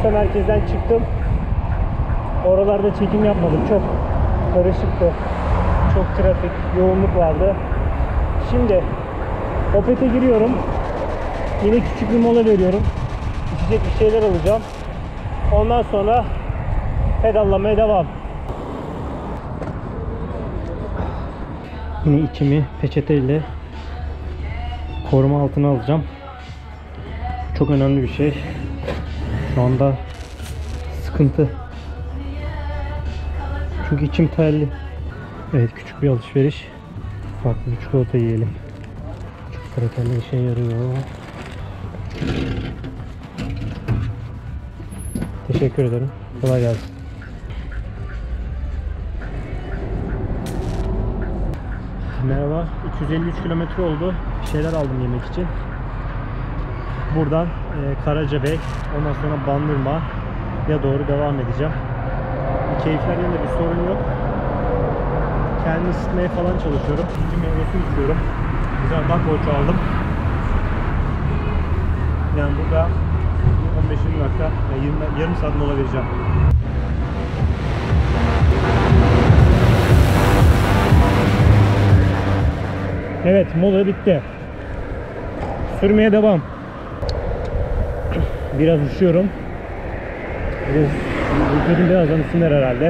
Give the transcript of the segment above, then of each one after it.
Bursa merkezden çıktım. Oralarda çekim yapmadım. Çok karışıktı. Çok trafik, yoğunluk vardı. Şimdi Opet'e giriyorum. Yine küçük bir mola veriyorum. İçecek bir şeyler alacağım. Ondan sonra pedallamaya devam. Yine içimi peçeteyle koruma altına alacağım. Çok önemli bir şey. Şu anda sıkıntı. Çünkü içim terli. Evet, küçük bir alışveriş. Farklı bir çikolata yiyelim. Çok kraterli işe yarıyor. Teşekkür ederim. Kolay gelsin. Merhaba. 253 kilometre oldu. Bir şeyler aldım yemek için. Buradan Karacabey, ondan sonra Bandırma'ya doğru devam edeceğim. Keyifler yerinde, bir sorun yok. Kendimi ısıtmaya falan çalışıyorum. İkinci meyve su içiyorum. Güzel bakboçu aldım. Yani burada 15-20 dakika, yarım saat mola vereceğim. Evet, mola bitti. Sürmeye devam. Biraz üşüyorum. Vücudum birazdan ısınır herhalde.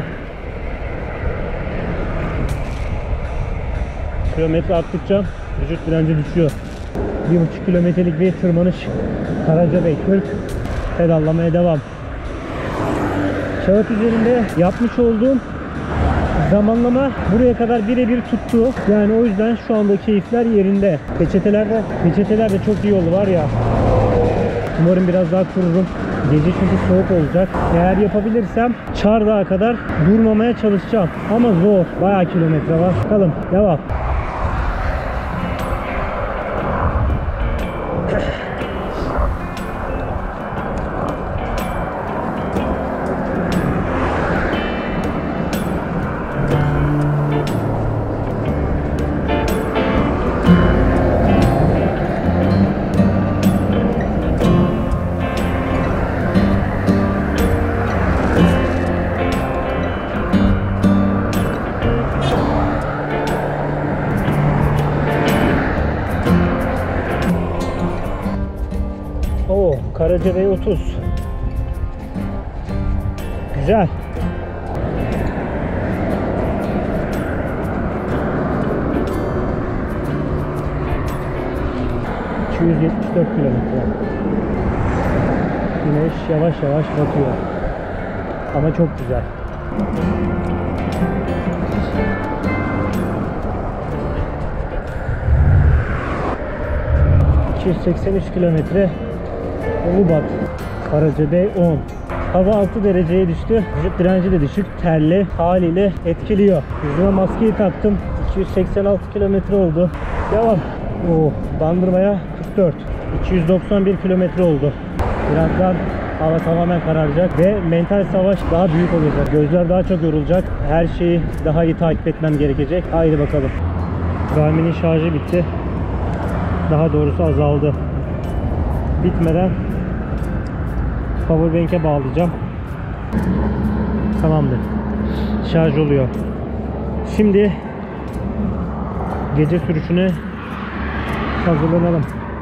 Kilometre arttıkça vücut direnci düşüyor. 1,5 kilometrelik bir tırmanış. Karacabey 40. Pedallamaya devam. Kağıt üzerinde yapmış olduğum zamanlama buraya kadar birebir tuttu. Yani o yüzden şu anda keyifler yerinde. Peçeteler de çok iyi oldu var ya. Umarım biraz daha kururum. Gece çünkü soğuk olacak. Eğer yapabilirsem Çardağ'a kadar durmamaya çalışacağım. Ama zor. Bayağı kilometre var. Bakalım. Devam. Karacabey 30. Güzel. ...274 kilometre. Güneş yavaş yavaş batıyor. Ama çok güzel. ...283 kilometre... Ulubat, Karacabey 10. Hava 6 dereceye düştü. Vücut direnci de düşük. Terli haliyle etkiliyor. Yüzüme maskeyi taktım. 286 kilometre oldu. Devam. Bandırma'ya 44. 291 kilometre oldu. Birazdan hava tamamen kararacak ve mental savaş daha büyük olacak. Gözler daha çok yorulacak. Her şeyi daha iyi takip etmem gerekecek. Haydi bakalım. Garmin'in şarjı bitti. Daha doğrusu azaldı. Bitmeden powerbank'e bağlayacağım. Tamamdır. Şarj oluyor. Şimdi gece sürüşüne hazırlanalım.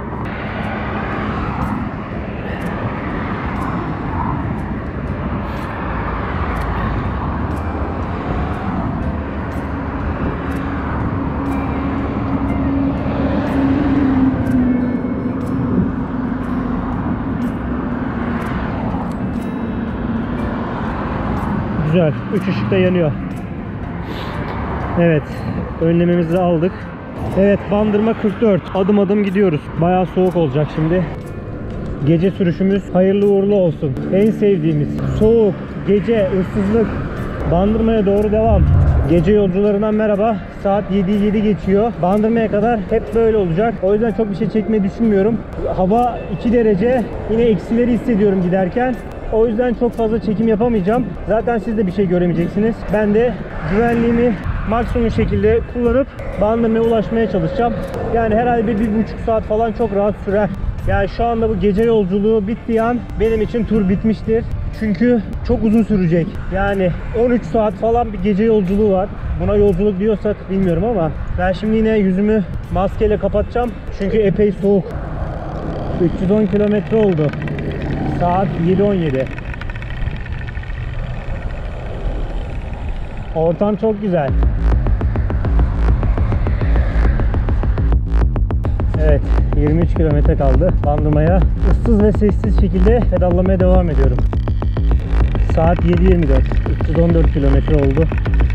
Güzel. 3 ışık da yanıyor. Evet. Önlememizi aldık. Evet. Bandırma 44. Adım adım gidiyoruz. Bayağı soğuk olacak şimdi. Gece sürüşümüz hayırlı uğurlu olsun. En sevdiğimiz soğuk, gece, ıssızlık. Bandırma'ya doğru devam. Gece yolcularından merhaba. Saat 7 geçiyor. Bandırma'ya kadar hep böyle olacak. O yüzden çok bir şey çekmeyi düşünmüyorum. Hava 2 derece. Yine eksileri hissediyorum giderken. O yüzden çok fazla çekim yapamayacağım. Zaten siz de bir şey göremeyeceksiniz. Ben de güvenliğimi maksimum şekilde kullanıp Bandırma'ya ulaşmaya çalışacağım. Yani herhalde 1,5 saat falan çok rahat sürer. Yani şu anda bu gece yolculuğu bittiği an benim için tur bitmiştir. Çünkü çok uzun sürecek. Yani 13 saat falan bir gece yolculuğu var. Buna yolculuk diyorsak bilmiyorum ama ben şimdi yine yüzümü maskeyle kapatacağım. Çünkü epey soğuk. 310 kilometre oldu. Saat 7:17. Ortam çok güzel. Evet, 23 kilometre kaldı Bandırma'ya. Issız ve sessiz şekilde pedallamaya devam ediyorum. Saat 7:24. 314 kilometre oldu.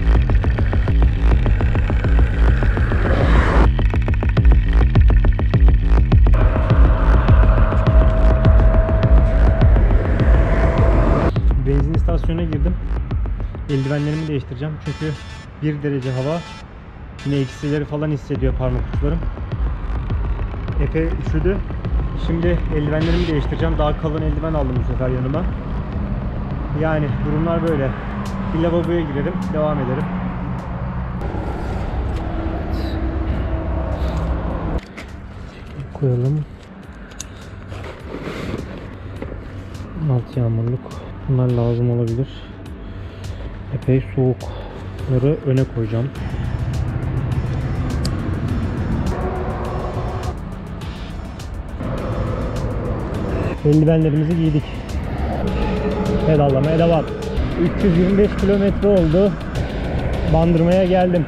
Benzin istasyonuna girdim. Eldivenlerimi değiştireceğim çünkü 1 derece hava. Yine eksileri falan hissediyor parmak uçlarım. Epey üşüdü. Şimdi eldivenlerimi değiştireceğim. Daha kalın eldiven aldım bu sefer yanıma. Yani durumlar böyle. Bir lavaboya girelim, devam edelim. Koyalım. Alt yağmurluk. Bunlar lazım olabilir. Epey soğukları öne koyacağım. Eldivenlerimizi giydik. Pedallamaya devam. 325 kilometre oldu. Bandırma'ya geldim.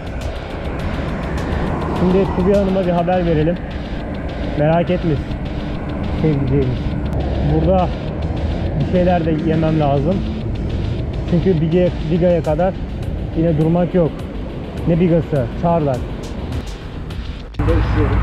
Şimdi Tubi Hanım'a bir haber verelim. Merak etmesin. Sevdiceğimiz. Burada bir şeyler de yemem lazım. Çünkü Biga'ya kadar yine durmak yok. Ne Biga'sı? Çardak. Şimdi üşüyorum.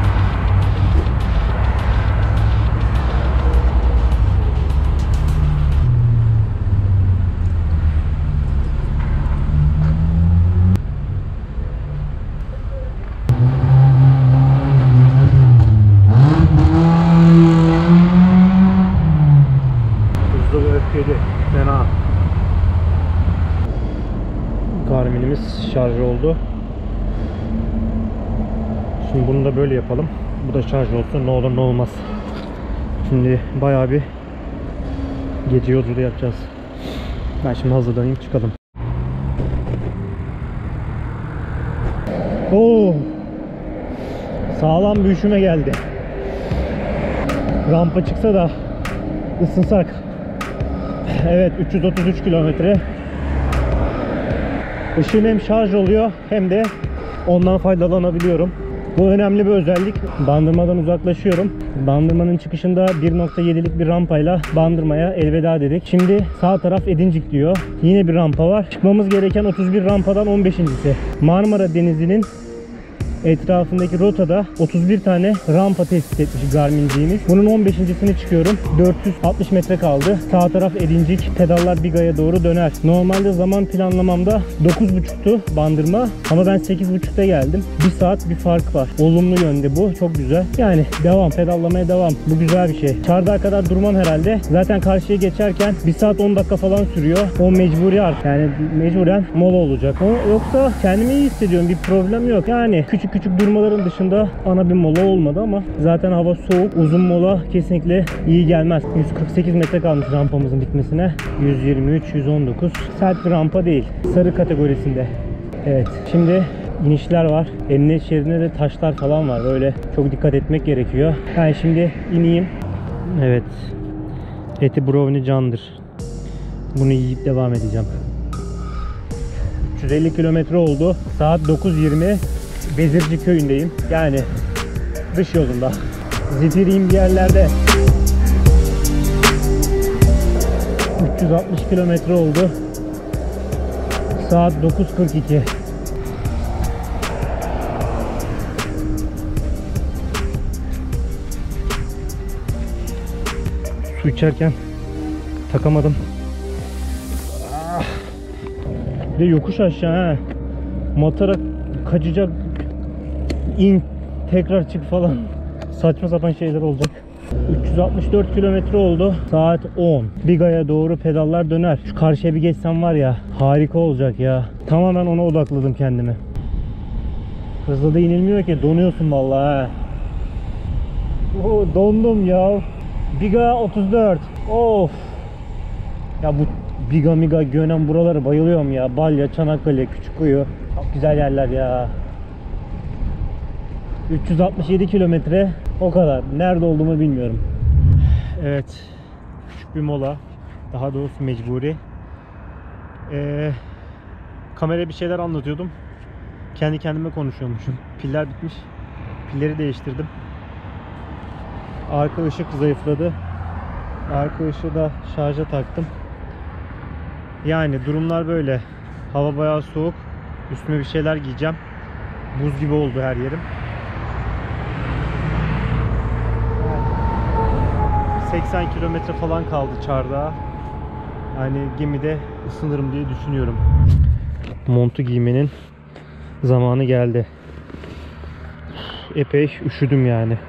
Fena. Garmin'imiz şarj oldu. Şimdi bunu da böyle yapalım. Bu da şarj olsun. Ne olur ne olmaz. Şimdi bayağı bir gece yolculuğu yapacağız. Ben şimdi hazırlanayım, çıkalım. Oo! Sağlam bir üşüme geldi. Rampa çıksa da ısınsak. Evet, 333 kilometre. Işığım hem şarj oluyor hem de ondan faydalanabiliyorum. Bu önemli bir özellik. Bandırmadan uzaklaşıyorum. Bandırmanın çıkışında 1.7'lik bir rampayla Bandırma'ya elveda dedik. Şimdi sağ taraf Edincik diyor. Yine bir rampa var. Çıkmamız gereken 31 rampadan 15.si. Marmara Denizi'nin etrafındaki rotada 31 tane rampa tespit etmiş Garmin'ciğimiz. Bunun 15.sini çıkıyorum. 460 metre kaldı. Sağ taraf Edincik. Pedallar Biga'ya doğru döner. Normalde zaman planlamamda 9.30'tu Bandırma. Ama ben 8.30'da geldim. 1 saat bir fark var. Olumlu yönde bu. Çok güzel. Yani devam. Pedallamaya devam. Bu güzel bir şey. Çardak'a kadar durmam herhalde. Zaten karşıya geçerken 1 saat 10 dakika falan sürüyor. O mecburi artık. Yani mecburen mola olacak. Yoksa kendimi iyi hissediyorum. Bir problem yok. Yani küçük durmaların dışında ana bir mola olmadı ama zaten hava soğuk. Uzun mola kesinlikle iyi gelmez. 148 metre kalmış rampamızın bitmesine. 123, 119. Sert bir rampa değil. Sarı kategorisinde. Evet. Şimdi inişler var. Emniyet şeridinde de taşlar falan var. Böyle çok dikkat etmek gerekiyor. Ben şimdi ineyim. Evet. Eti brownie candır. Bunu yiyip devam edeceğim. 350 kilometre oldu. Saat 9:20. Bezirci köyündeyim. Yani dış yolunda. Zifiriyim bir yerlerde. 360 kilometre oldu. Saat 9:42. Su içerken takamadım. Bir de yokuş aşağı ha. Matara kaçacak, in tekrar çık falan. Saçma sapan şeyler olacak. 364 kilometre oldu. Saat 10. Biga'ya doğru pedallar döner. Şu karşıya bir geçsem var ya, harika olacak ya. Tamamen ona odakladım kendimi. Hızlı da inilmiyor ki, donuyorsun vallahi. Dondum ya. Biga 34. Of. Ya bu Biga Miga, Gönen buraları bayılıyorum ya. Balya, Çanakkale, Küçükkuyu. Çok güzel yerler ya. 367 kilometre, o kadar. Nerede olduğumu bilmiyorum. Evet. Küçük bir mola. Daha doğrusu mecburi. Kameraya bir şeyler anlatıyordum. Kendi kendime konuşuyormuşum. Piller bitmiş. Pilleri değiştirdim. Arka ışık zayıfladı. Arka ışığı da şarja taktım. Yani durumlar böyle. Hava bayağı soğuk. Üstüme bir şeyler giyeceğim. Buz gibi oldu her yerim. 80 kilometre falan kaldı Çardağ'a. Yani gemide ısınırım diye düşünüyorum. Montu giymenin zamanı geldi. Epey üşüdüm yani.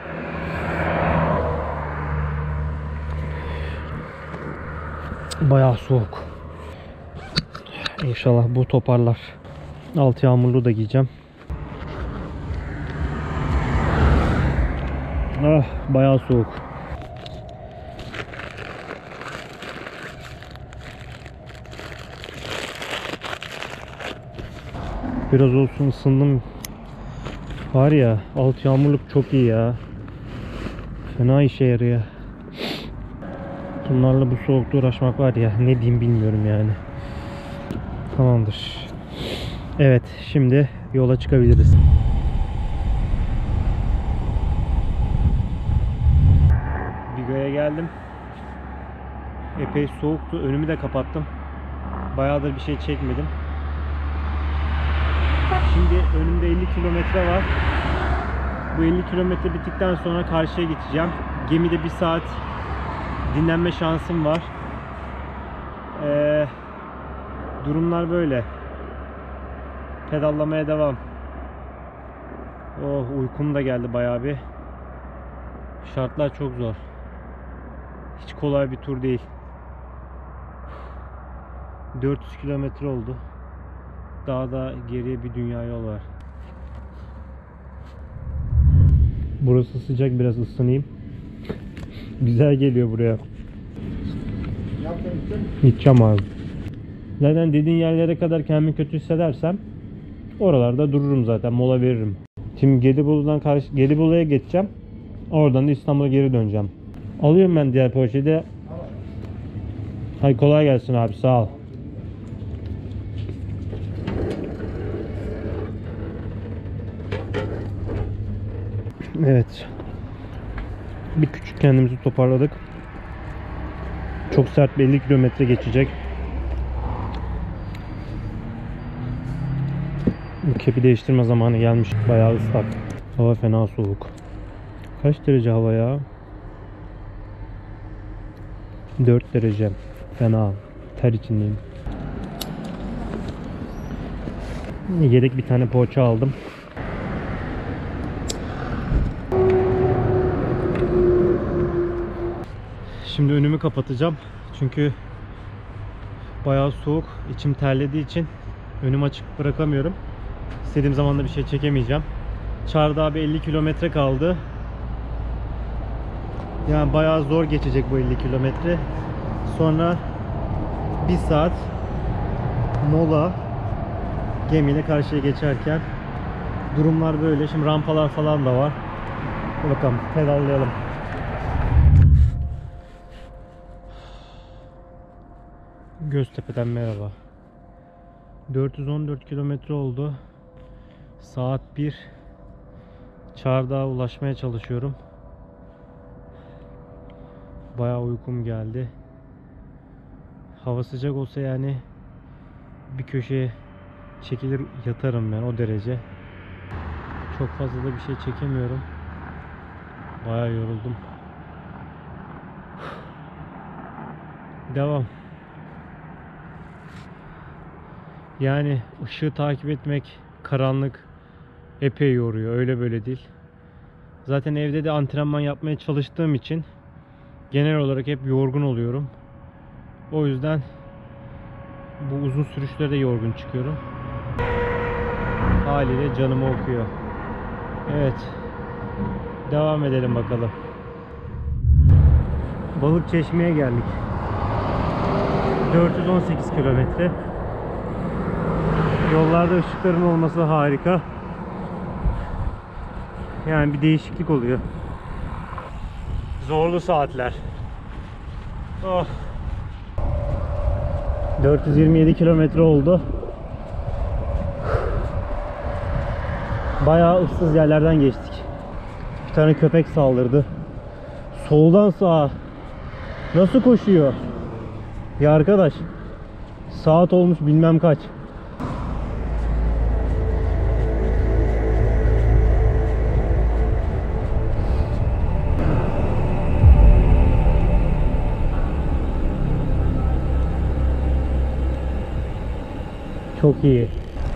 Bayağı soğuk. İnşallah bu toparlar. Alt yağmurlu da giyeceğim. Ah, bayağı soğuk. Biraz olsun ısındım. Var ya, alt yağmurluk çok iyi ya. Fena işe yarıyor. Bunlarla bu soğukta uğraşmak var ya, ne diyeyim bilmiyorum yani. Tamamdır. Evet, şimdi yola çıkabiliriz. Biga'ya geldim. Epey soğuktu. Önümü de kapattım. Bayağıdır bir şey çekmedim. Şimdi önümde 50 kilometre var. Bu 50 kilometre bittikten sonra karşıya geçeceğim. Gemide 1 saat dinlenme şansım var. Durumlar böyle. Pedallamaya devam. Oh, uykum da geldi bayağı bir. Şartlar çok zor. Hiç kolay bir tur değil. 400 kilometre oldu. Daha da geriye bir dünya yol var. Burası sıcak, biraz ısınayım. Güzel geliyor buraya. Gideceğim abi. Zaten dediğin yerlere kadar kendimi kötü hissedersem oralarda dururum zaten, mola veririm. Şimdi Gelibolu'ya geçeceğim. Oradan da İstanbul'a geri döneceğim. Alıyorum ben diğer poşeti. Hay kolay gelsin abi, sağ ol. Evet. Bir küçük kendimizi toparladık. Çok sert bir 50 kilometre geçecek. Bu kepi değiştirme zamanı gelmiş. Bayağı ıslak. Hava fena soğuk. Kaç derece hava ya? 4 derece. Fena. Ter içindeyim. Yedek bir tane poğaça aldım. Şimdi önümü kapatacağım. Çünkü bayağı soğuk. İçim terlediği için önümü açık bırakamıyorum. İstediğim zaman da bir şey çekemeyeceğim. Çardağ'a bir 50 kilometre kaldı. Yani bayağı zor geçecek bu 50 kilometre. Sonra 1 saat mola, gemiyle karşıya geçerken. Durumlar böyle. Şimdi rampalar falan da var. Bakalım, pedallayalım. Göztepe'den merhaba. 414 kilometre oldu. Saat 1. Çardağ'a ulaşmaya çalışıyorum. Bayağı uykum geldi. Hava sıcak olsa yani bir köşeye çekilir yatarım ben, o derece. Çok fazla da bir şey çekemiyorum. Bayağı yoruldum. Devam. Yani ışığı takip etmek, karanlık epey yoruyor. Öyle böyle değil. Zaten evde de antrenman yapmaya çalıştığım için genel olarak hep yorgun oluyorum. O yüzden bu uzun sürüşlerde yorgun çıkıyorum. Haliyle canımı okuyor. Evet. Devam edelim bakalım. Balıkçeşme'ye geldik. 418 kilometre. Yollarda ışıkların olması harika. Yani bir değişiklik oluyor. Zorlu saatler. Oh. 427 kilometre oldu. Bayağı ıssız yerlerden geçtik. Bir tane köpek saldırdı. Soldan sağa. Nasıl koşuyor? Ya arkadaş. Saat olmuş bilmem kaç. Çok iyi.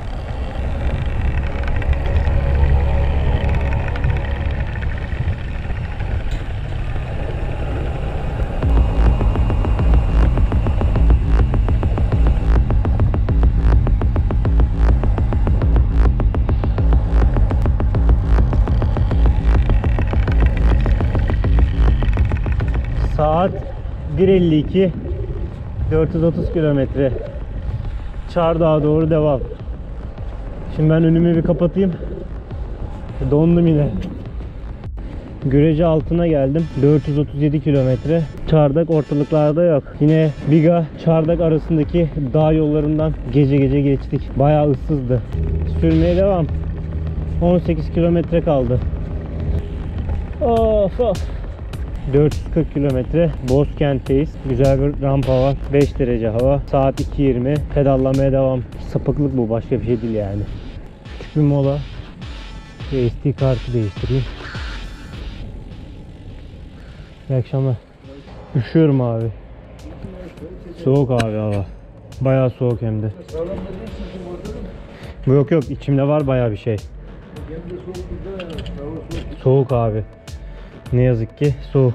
Saat 1:52, 430 kilometre. Çardağ'a doğru devam. Şimdi ben önümü bir kapatayım. Dondum yine. Güreci altına geldim. 437 kilometre. Çardak ortalıklarda yok. Yine Biga Çardak arasındaki dağ yollarından gece gece geçtik. Bayağı ıssızdı. Sürmeye devam. 18 kilometre kaldı. Of of. 440 kilometre Bozkent'teyiz. Güzel bir rampa var. 5 derece hava. Saat 2:20. Pedallamaya devam. Sapıklık bu. Başka bir şey değil yani. Küçük bir mola. SD kartı değiştireyim. İyi akşamlar. Üşüyorum abi. Soğuk abi hava. Bayağı soğuk hem de. Bu yok yok. İçimde var bayağı bir şey. Soğuk abi. Ne yazık ki soğuk.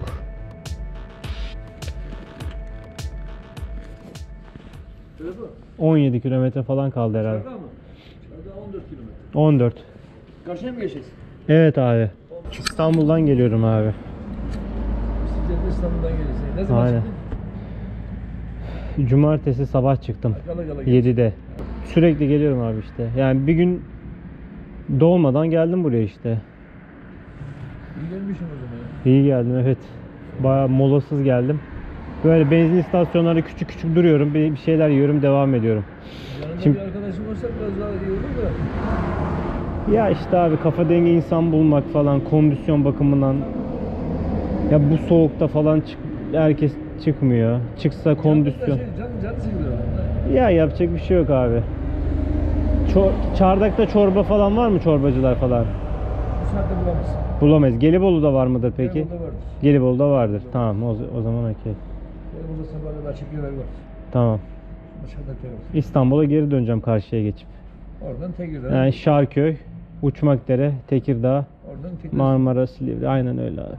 Telefon. 17 kilometre falan kaldı herhalde. Çardağa mı? Çardağa 14 kilometre. 14. Karşıya mı geçeceksin? Evet abi. İstanbul'dan geliyorum abi. Bisikletle İstanbul'dan gelirsin. Ne zaman Aynen. çıktın? Cumartesi sabah çıktım. Gala gala 7'de. Sürekli geliyorum abi işte. Yani bir gün doğmadan geldim buraya işte. İyi gelmişsin o zaman ya. İyi geldim evet. Bayağı molasız geldim. Böyle benzin istasyonlarında küçük küçük duruyorum. Bir şeyler yiyorum, devam ediyorum. Yanında Şimdi- bir arkadaşım olsa biraz daha iyi olur da. Ya işte abi kafa dengi insan bulmak falan, kondisyon bakımından. Ya bu soğukta falan herkes çıkmıyor. Çıksa kondisyon. Canı sıkılıyor. Ya yapacak bir şey yok abi. Çardak'ta çorba falan var mı, çorbacılar falan? Bu saatte bulamazsın. Bulamayız. Gelibolu'da var mıdır peki? Gelibolu'da vardır. Gelibolu'da vardır. Tamam o zaman okey. Burada sabahları açık yer var. Tamam. Dışarıda telefon. İstanbul'a geri döneceğim karşıya geçip. Oradan Tekirdağ. Yani Şarköy, Uçmakdere, Tekirdağ, Oradan Tekirdağ. Marmara, Silivri. Aynen öyle abi.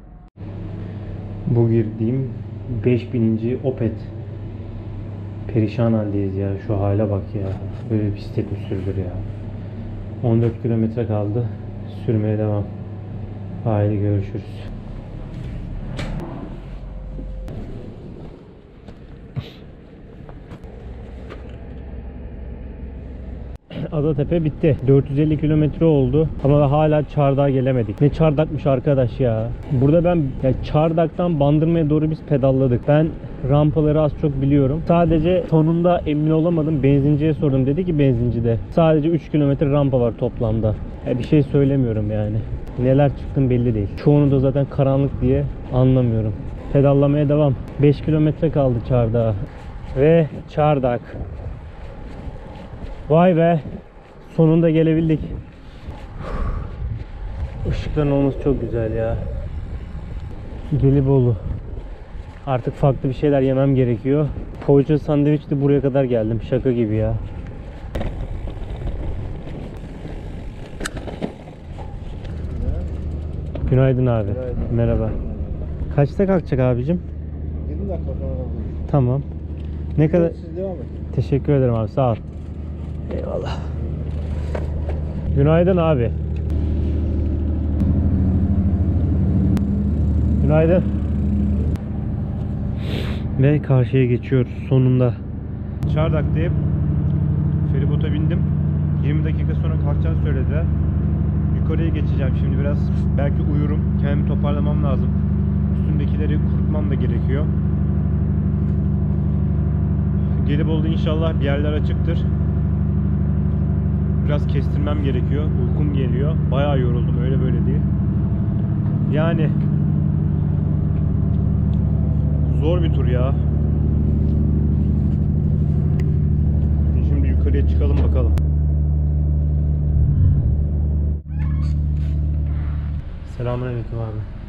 Bu girdiğim 5000. Opet. Perişan haldeyiz ya. Şu hale bak ya. Böyle bisiklet mi sürülür ya. 14 kilometre kaldı. Sürmeye devam. Haydi görüşürüz. Adatepe bitti. 450 kilometre oldu ama hala Çardak'a gelemedik. Ne Çardak'mış arkadaş ya. Burada ben Çardak'tan Bandırma'ya doğru biz pedalladık. Ben rampaları az çok biliyorum. Sadece sonunda emin olamadım. Benzinciye sordum. Dedi ki benzincide sadece 3 kilometre rampa var toplamda. Bir şey söylemiyorum yani. Neler çıktım belli değil. Çoğunu da zaten karanlık diye anlamıyorum. Pedallamaya devam. 5 kilometre kaldı Çardak'a. Ve Çardak. Vay be. Sonunda gelebildik. Işıkların olması çok güzel ya. Gelibolu. Artık farklı bir şeyler yemem gerekiyor. Poğaça sandviçle buraya kadar geldim. Şaka gibi ya. Günaydın abi. Günaydın. Merhaba. Kaçta kalkacak abicim? 20 dakika sonra kalkıyoruz. Tamam. Ne kadar? Siz devam edin. Teşekkür ederim abi. Sağ ol. Eyvallah. Günaydın abi. Günaydın. Ve karşıya geçiyoruz sonunda. Çardak'tayım. Feribota bindim. 20 dakika sonra kalkacağını söylediler. Yukarıya geçeceğim şimdi biraz. Belki uyurum. Kendimi toparlamam lazım. Üstümdekileri kurutmam da gerekiyor. Gelibolu'da inşallah bir yerler açıktır. Biraz kestirmem gerekiyor. Uykum geliyor. Bayağı yoruldum. Öyle böyle değil. Yani zor bir tur ya. Şimdi yukarıya çıkalım bakalım. Selamünaleyküm abi.